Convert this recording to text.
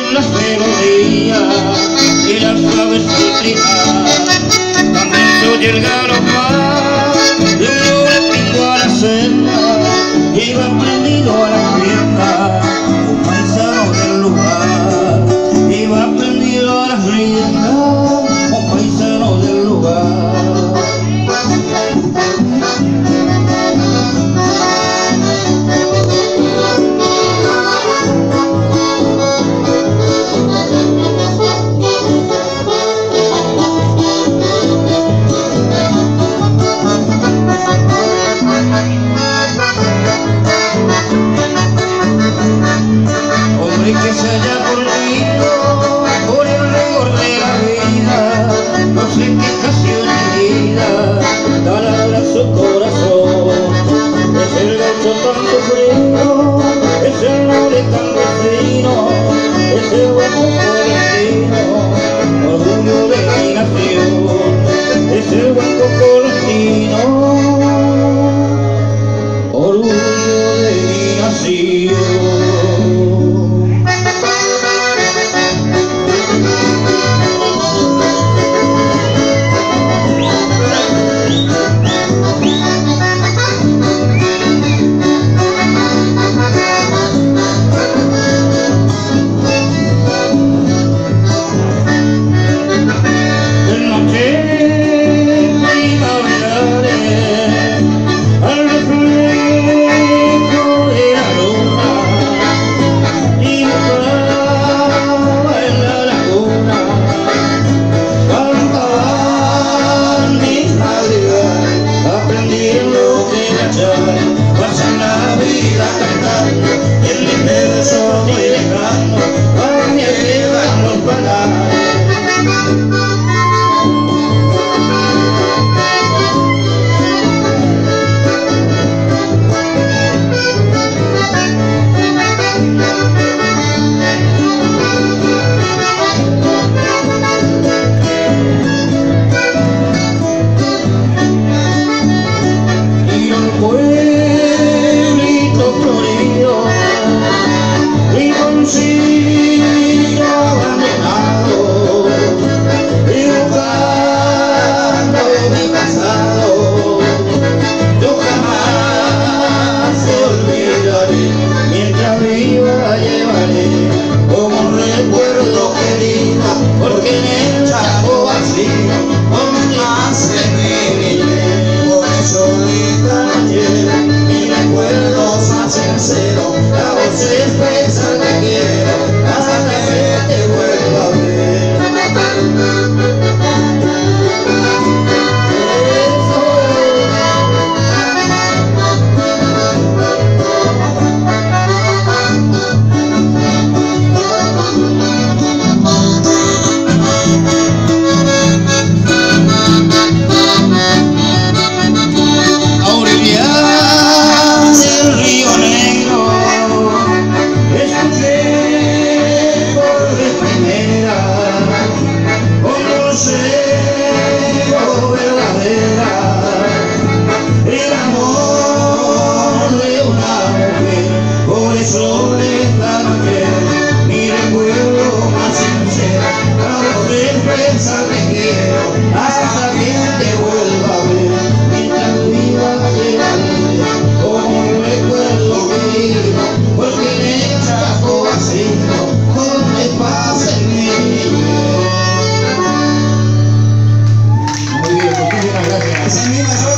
las melodías y las suaves cítricas. También se oye el galopar de un noble pingo a la senda. Iba prendido a la rienda, un paisano del lugar. Iba prendido a la rienda, un paisano del lugar. Hombre que se haya corrido por el rigor de la vida, no sé qué ocasión en vida taladra su corazón. Es el gaucho tan sufrido, es el noble campesino, es el hueco colectivo, orgullo de mi nación. Es el hueco colectivo, orgullo de mi nación. Pasan la vida cantando y el inmenso voy dejando a mi arriba los palabras. Porque en el Chaco vacío, donde nace mi niñez, por eso esta noche mis recuerdos más sinceros, la voz expresa que quiero, hasta que te vuelva a ver. Que quiero, hasta que te vuelva a ver, mientras viva llevaré como un recuerdo querido, porque en el Chaco vacío, donde pasa el niñez. Muy bien, muchísimas gracias.